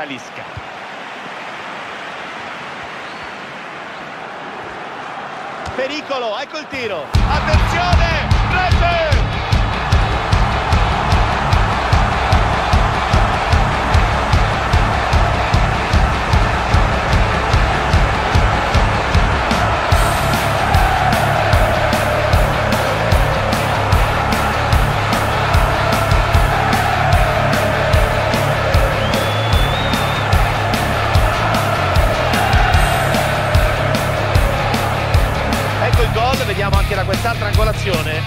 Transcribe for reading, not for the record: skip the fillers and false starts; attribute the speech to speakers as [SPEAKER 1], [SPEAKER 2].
[SPEAKER 1] Talisca. Pericolo, ecco il tiro. Attenzione! Rete! Il gol, vediamo anche da quest'altra angolazione.